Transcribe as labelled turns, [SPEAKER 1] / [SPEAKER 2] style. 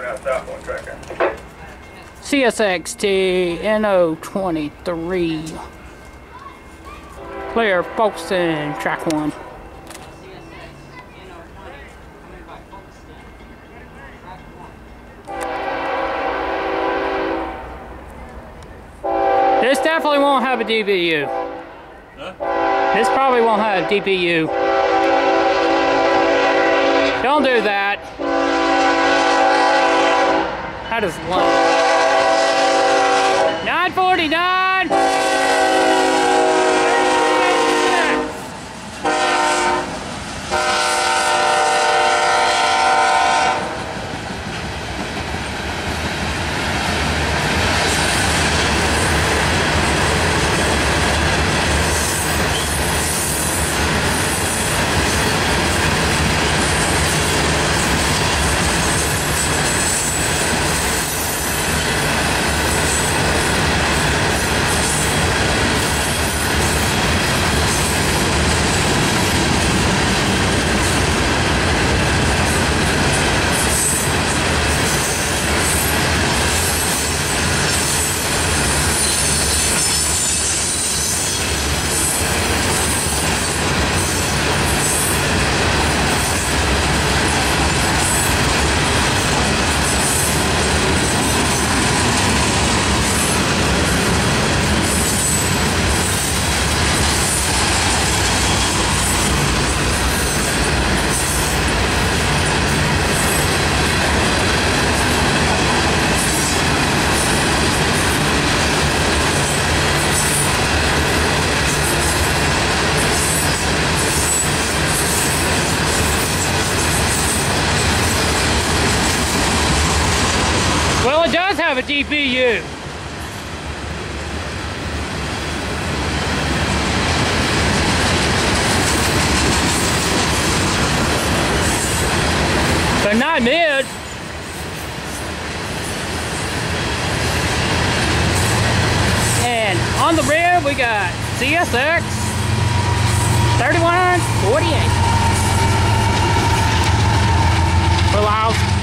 [SPEAKER 1] CSXT NO23. Clear, Folkestone, track 1. This definitely won't have a DBU.
[SPEAKER 2] Huh?
[SPEAKER 1] This probably won't have a DBU. Don't do that. That is low. 949! Well, it does have a DBU. But not mid. And on the rear, we got CSX 3148. For Lyles.